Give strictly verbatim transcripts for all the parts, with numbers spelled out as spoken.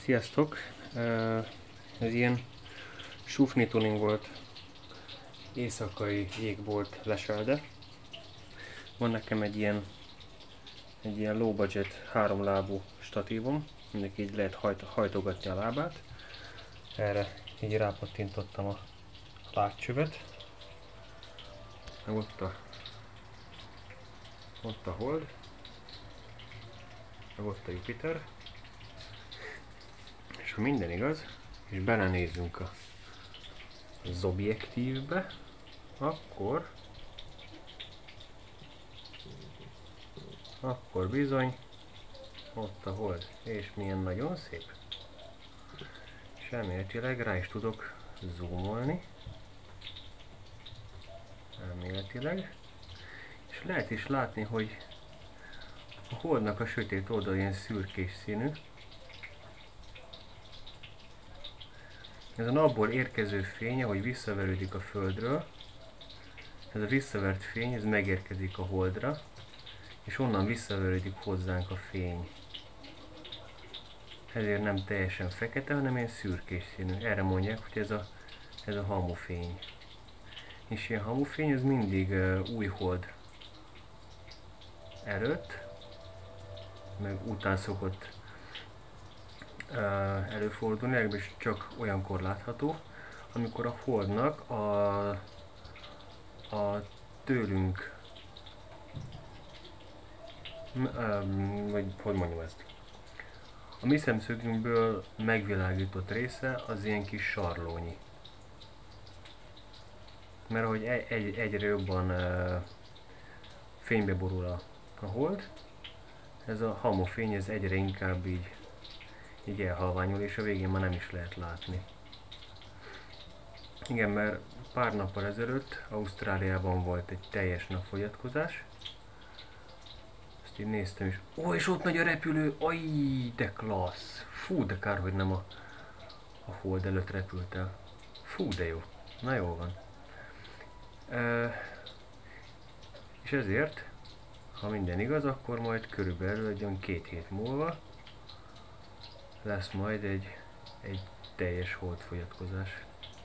Sziasztok! Ez ilyen sufni tuning volt, éjszakai jégbolt leselde. Van nekem egy ilyen, egy ilyen low budget háromlábú statívom, aminek így lehet hajt, hajtogatni a lábát. Erre így rápattintottam a látcsövet. Meg ott a, ott a Hold, meg ott a Jupiter. És ha minden igaz, és belenézünk a, az objektívbe, akkor, akkor bizony ott a Hold, és milyen nagyon szép. És elméletileg rá is tudok zoomolni, elméletileg, és lehet is látni, hogy a Holdnak a sötét oldal ilyen szürkés színű. Ez a napból érkező fény, ahogy visszaverődik a Földről, ez a visszavert fény, ez megérkezik a Holdra, és onnan visszaverődik hozzánk a fény. Ezért nem teljesen fekete, hanem ilyen szürkés színű. Erre mondják, hogy ez a, ez a hamufény. És ilyen hamufény, ez mindig uh, új hold előtt, meg után szokott uh, előfordulni, legalábbis csak olyankor látható, amikor a Holdnak a, a tőlünk, um, vagy hogy mondjam ezt, a mi szemszögünkből megvilágított része az ilyen kis sarlónyi. Mert ahogy egy, egyre jobban uh, fénybe borul a, a Hold, ez a hamufény ez egyre inkább így, így elhalványul, és a végén már nem is lehet látni. Igen, mert pár nappal ezelőtt Ausztráliában volt egy teljes napfogyatkozás. Azt így néztem is. Ó, és ott megy a repülő! Aj, de klassz! Fú, de kár, hogy nem a, a Hold előtt repült el. Fú, de jó. Na jó van. E, és ezért, ha minden igaz, akkor majd körülbelül egy olyan két hét múlva lesz majd egy, egy teljes holdfogyatkozás.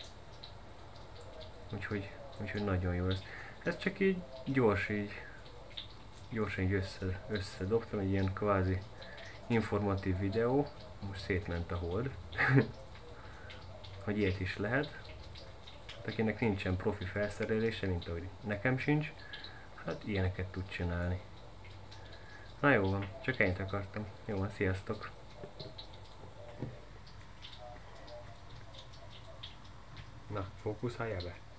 Úgyhogy, úgyhogy nagyon jó lesz. Ez csak így gyors, így gyorsan így össze, összedobtam, egy ilyen kvázi informatív videó. Most szétment a Hold. Hogy ilyet is lehet. Akinek nincsen profi felszerelése, mint ahogy nekem sincs, hát ilyeneket tud csinálni. Na jó van, csak ennyit akartam. Jó van, sziasztok! Na, fókuszáljál be!